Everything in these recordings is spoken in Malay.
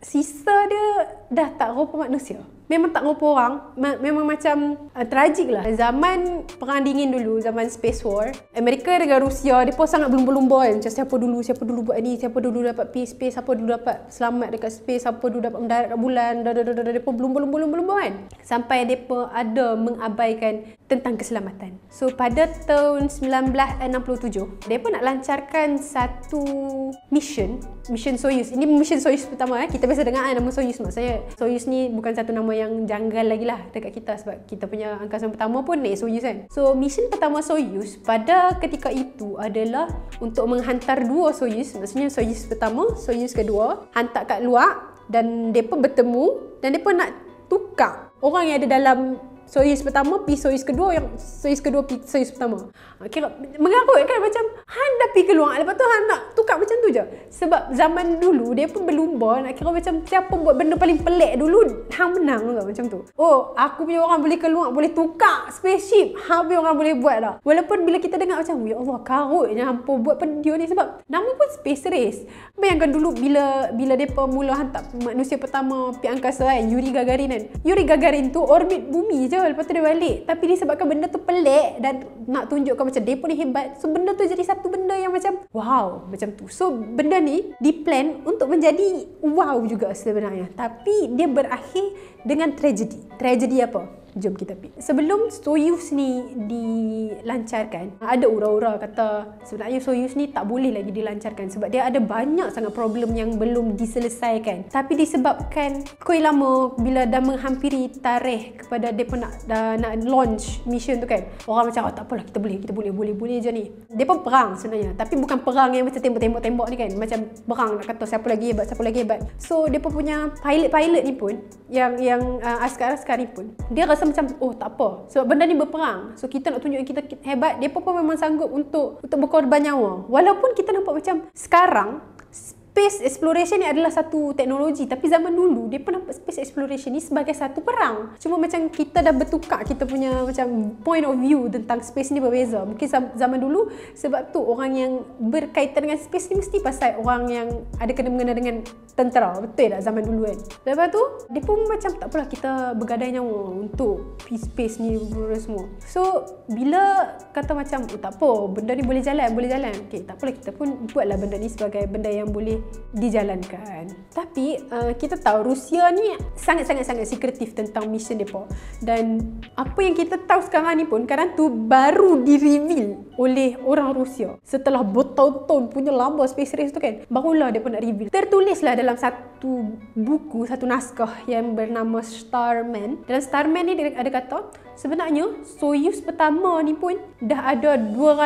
sisa dia dah tak rupa manusia. Memang tak rupa orang. Memang macam tragik lah. Zaman Perang Dingin dulu, zaman Space War, Amerika dengan Rusia, dia pun sangat berlumba-lumba kan. Macam siapa dulu buat ni, siapa dulu dapat pergi space, siapa dulu dapat selamat dekat space, siapa dulu dapat mendarat kat bulan. Dia pun berlumba-lumba kan. Sampai dia pun ada mengabaikan tentang keselamatan. So pada tahun 1967, dia pun nak lancarkan satu mission Soyuz. Ini mission Soyuz pertama. Kita biasa dengar nama Soyuz. Maksudnya Soyuz ni bukan satu nama yang janggal lagi lah dekat kita, sebab kita punya angkasa pertama pun naik Soyuz kan. So mission pertama Soyuz pada ketika itu adalah untuk menghantar dua Soyuz. Maksudnya Soyuz pertama, Soyuz kedua, hantar kat luar, dan mereka bertemu dan mereka nak tukar orang yang ada dalam Soyuz pertama pergi Soyuz kedua, yang Soyuz kedua pergi Soyuz pertama. Kira mengarut kan, macam Han dah pergi keluar, lepas tu Han nak tukar macam tu je. Sebab zaman dulu dia pun berlumba nak kira macam siapa buat benda paling pelik dulu, Han menang ke macam tu. Oh, aku punya orang boleh keluar, boleh tukar spaceship, Han punya orang boleh buat dah. Walaupun bila kita dengar macam, ya Allah, karutnya hampa buat dia ni, sebab nama pun space race. Bayangkan dulu bila depa mula hantar manusia pertama pergi angkasa kan, Yuri Gagarin kan. Yuri Gagarin tu orbit bumi je, lepas tu dia balik. Tapi disebabkan benda tu pelik dan nak tunjukkan macam depa ni hebat, so benda tu jadi satu benda yang macam wow, macam tu. So benda ni diplan untuk menjadi wow juga sebenarnya, tapi dia berakhir dengan tragedi. Tragedi apa? Jom kita pergi. Sebelum Soyuz ni dilancarkan, ada ura-ura kata sebenarnya Soyuz ni tak boleh lagi dilancarkan sebab dia ada banyak sangat problem yang belum diselesaikan. Tapi disebabkan kuih lama bila dah menghampiri tarikh kepada mereka nak launch mission tu kan, orang macam tak apalah, kita boleh je ni. Mereka perang sebenarnya, tapi bukan perang yang macam tembak-tembak ni kan, macam perang nak kata siapa lagi hebat. So mereka punya pilot ni pun yang askar-askar ni pun dia rasa macam oh tak apa, sebab benda ni berperang, so kita nak tunjukkan kita hebat. Dia pun memang sanggup untuk berkorban nyawa. Walaupun kita nampak macam sekarang space exploration ni adalah satu teknologi, tapi zaman dulu dia pun nampak space exploration ni sebagai satu perang. Cuma macam kita dah bertukar kita punya macam point of view tentang space ni berbeza. Mungkin zaman dulu sebab tu orang yang berkaitan dengan space ni mesti pasal orang yang ada kena-mengena dengan tentera. Betul tak zaman dulu kan? Lepas tu dia pun macam tak apalah, kita bergadai nyawa untuk pergi space ni semua. So bila kata macam oh tak apa, benda ni boleh jalan. Okay, tak apalah, kita pun buatlah benda ni sebagai benda yang boleh dijalankan. Tapi kita tahu Rusia ni sangat-sangat sekretif tentang mission mereka. Dan apa yang kita tahu sekarang ni pun kadang tu baru di-reveal oleh orang Rusia. Setelah bertahun-tahun punya lama space race tu kan, barulah dia pun nak reveal. Tertulislah dalam satu buku, satu naskah yang bernama Starman. Dalam Starman ni dia ada kata sebenarnya Soyuz pertama ni pun dah ada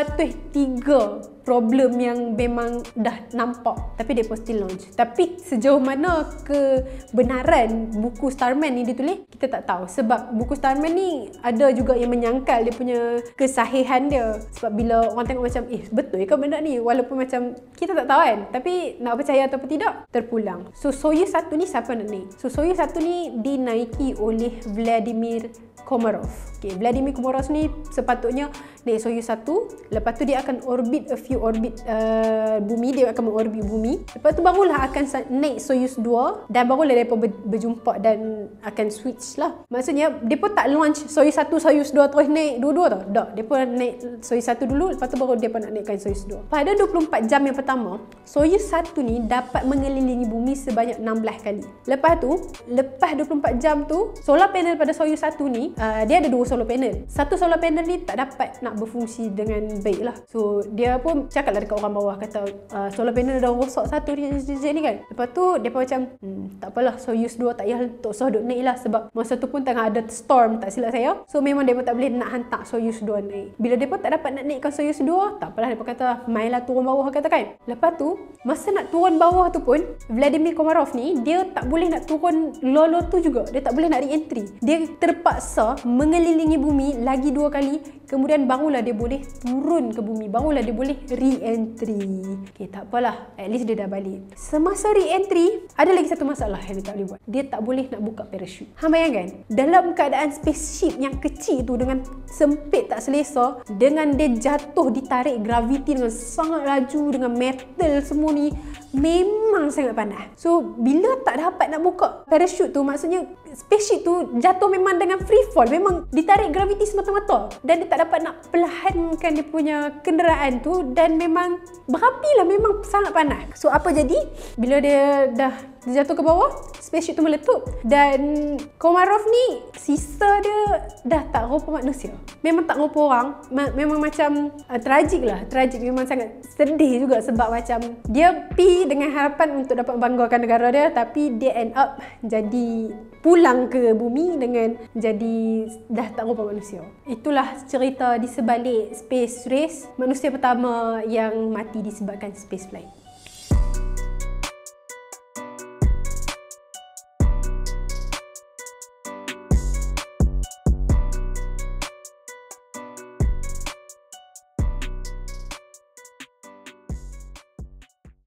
203 problem yang memang dah nampak, tapi dia pun still launch. Tapi sejauh mana kebenaran buku Starman ni ditulis, kita tak tahu. Sebab buku Starman ni ada juga yang menyangkal dia punya kesahihan dia. Sebab bila orang tengok macam betul ke benda ni, walaupun macam kita tak tahu kan, tapi nak percaya ataupun tidak, terpulang. So Soyuz 1 ni siapa nak naik? So Soyuz 1 ni dinaiki oleh Vladimir Komarov. Okay, Vladimir Komarov ni sepatutnya naik Soyuz 1, lepas tu dia akan orbit orbit bumi, dia akan mengorbit bumi. Lepas tu barulah akan naik Soyuz 2 dan barulah mereka berjumpa dan akan switch lah. Maksudnya dia pun tak launch Soyuz 1, Soyuz 2 terus naik dua-dua tau. Tak, dia pun naik Soyuz 1 dulu, lepas tu baru dia pun nak naikkan Soyuz 2. Pada 24 jam yang pertama, Soyuz 1 ni dapat mengelilingi bumi sebanyak 16 kali. Lepas 24 jam tu, solar panel pada Soyuz 1 ni, dia ada 2 solar panel. Satu solar panel ni tak dapat nak berfungsi dengan baik lah. So dia pun cakaplah dekat orang bawah, kata solar panel dah rosak satu ni kan. Lepas tu dia pun macam tak apalah, Soyuz 2 tak payah, tak usah duk naik lah, sebab masa tu pun tengah ada storm tak silap saya. So memang dia pun tak boleh nak hantar Soyuz 2 naik. Bila dia pun tak dapat nak naikkan Soyuz 2, tak apalah, dia pun kata mainlah turun bawah, kata kan. Lepas tu masa nak turun bawah tu pun Vladimir Komarov ni dia tak boleh nak turun lolo tu juga, dia tak boleh nak re-entry. Dia terpaksa mengelilingi bumi lagi 2 kali kemudian barulah dia boleh turun ke bumi, barulah dia boleh re-entry. Okay, tak apalah, at least dia dah balik. Semasa re-entry, ada lagi satu masalah yang dia tak boleh buat. Dia tak boleh nak buka parachute. Hang bayangkan, dalam keadaan spaceship yang kecil tu dengan sempit tak selesa, dengan dia jatuh ditarik graviti dengan sangat laju, dengan metal semua ni, memang sangat panas. So bila tak dapat nak buka parachute tu, maksudnya spaceship tu jatuh memang dengan free fall, memang ditarik graviti semata-mata, dan dia tak dapat nak perlahankan dia punya kenderaan tu, dan memang berapi lah, memang sangat panas. So apa jadi? Bila dia dah jatuh ke bawah, spaceship tu meletup, dan Komarov ni sisa dia dah tak rupa manusia, memang tak rupa orang. Memang macam tragik lah, tragik, memang sangat sedih juga, sebab macam dia pi dengan harapan untuk dapat membanggakan negara dia, tapi dia end up jadi pulang ke bumi dengan jadi dah tak rupa manusia. Itulah cerita di sebalik space race, manusia pertama yang mati disebabkan space flight.